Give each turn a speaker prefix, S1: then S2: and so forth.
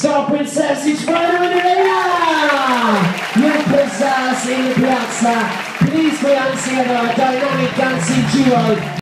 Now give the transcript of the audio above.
S1: Star Princess, it's Ryno and Elena! Your pizzazz in the piazza. Please put your hands together, a dynamic dancing duo.